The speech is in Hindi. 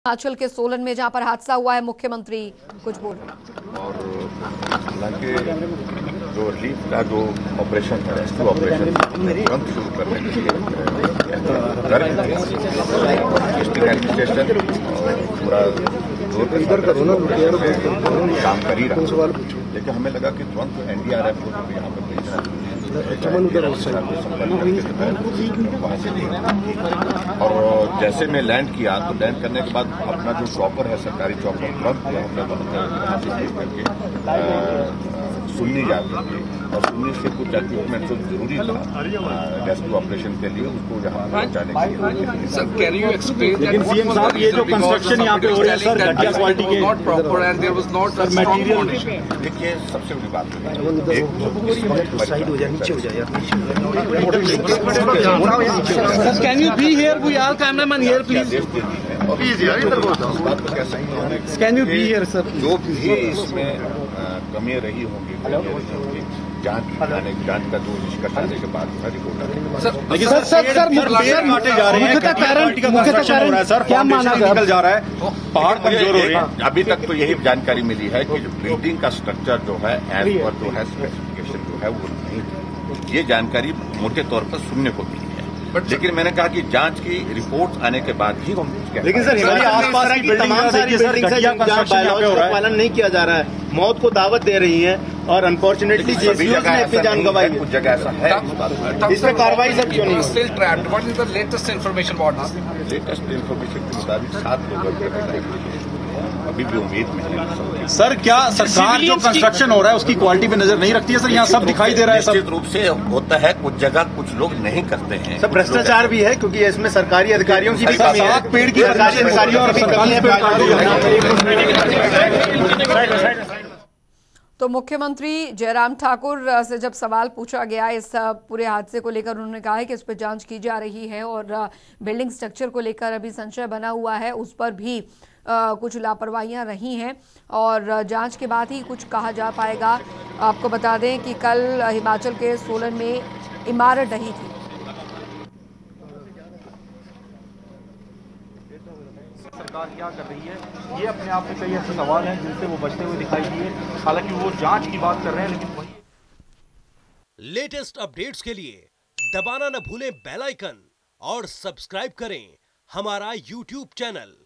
हिमाचल के सोलन में जहां पर हादसा हुआ है, मुख्यमंत्री कुछ बोल रहे हैं। और हालांकि जो रिलीफ का जो ऑपरेशन था, रेस्क्यू ऑपरेशन तुरंत शुरू करने के लिए डिस्ट्रिक्ट एडमिनिस्ट्रेशन पूरा काम कर ही रहा, लेकिन हमें लगा कि तुरंत एनडीआरएफ को यहाँ पर भेजना वहाँ से और जैसे मैं लैंड किया तो लैंड करने के बाद अपना जो चॉपर है, सरकारी चॉपर, तुरंत हमने वहाँ से भेज करके सुन्नी जाती थी और सुन्नी से कुछ इक्विपमेंट जो जरूरी था रेस्क्यू ऑपरेशन के लिए उसको यहाँ पहुँचाने के लिए। सर, कैन यू एक्सप्लेन लेकिन सीएम साहब ये जो कंस्ट्रक्शन यहाँ पे हो रहा है सर, घटिया क्वालिटी के not proper and there was not material. देखिए, सबसे बड़ी बात है साइड हो जाए, नीचे हो जाए। Sir, can you be here, we are cameraman here please. Can you be here sir. जो भी इसमें कमियां रही होंगी जांच का जो निष्कर्ष आने के बाद रिपोर्ट सर काटे जा रहे हैं, सर क्या माना निकल जा रहा है, पहाड़ कमजोर हो रहे हैं। अभी तक तो यही जानकारी मिली है कि जो बिल्डिंग का स्ट्रक्चर जो है एज पर जो है स्पेसिफिकेशन जो है वो नहीं थी। ये जानकारी मोटे तौर पर सुनने को मिली है, लेकिन मैंने कहा कि जांच की रिपोर्ट आने के बाद ही हम। लेकिन सर हिमालय आसपास की तमाम सारी बिल्डिंग का पालन नहीं किया जा रहा है, मौत को दावत दे रही है और अनफॉर्चुनेटली सभी जगह ऐसा जान गवाई, कुछ जगह ऐसा है। इसमें कार्रवाई सब क्यों नहीं? Still trapped. What is the latest information about this? Latest information के मुताबिक 7 लोग अभी भी उम्मीद में है। सर क्या सरकार जो कंस्ट्रक्शन हो रहा है उसकी क्वालिटी पे नजर नहीं रखती है? सर यहाँ सब दिखाई दे रहा है, निश्चित रूप से होता है, कुछ जगह कुछ लोग नहीं करते हैं। सर भ्रष्टाचार भी है क्योंकि इसमें सरकारी अधिकारियों की भी कमी है, पेड़ की सरकारी अधिकारियों की कमी है। तो मुख्यमंत्री जयराम ठाकुर से जब सवाल पूछा गया इस पूरे हादसे को लेकर, उन्होंने कहा है कि इस पर जांच की जा रही है और बिल्डिंग स्ट्रक्चर को लेकर अभी संशय बना हुआ है, उस पर भी कुछ लापरवाहियां रही हैं और जांच के बाद ही कुछ कहा जा पाएगा। आपको बता दें कि कल हिमाचल के सोलन में इमारत ढही थी। सरकार क्या कर रही है, ये अपने आप में कई ऐसे सवाल हैं जिनसे वो बचते हुए दिखाई दिए। हालांकि वो जांच की बात कर रहे हैं, लेकिन वही लेटेस्ट अपडेट्स के लिए दबाना न भूलें बेल आइकन और सब्सक्राइब करें हमारा YouTube चैनल।